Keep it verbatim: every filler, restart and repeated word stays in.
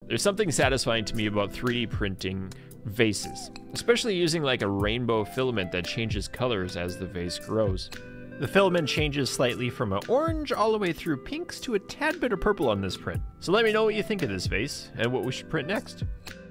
There's something satisfying to me about three D printing vases, especially using like a rainbow filament that changes colors as the vase grows. The filament changes slightly from an orange all the way through pinks to a tad bit of purple on this print. So let me know what you think of this vase and what we should print next.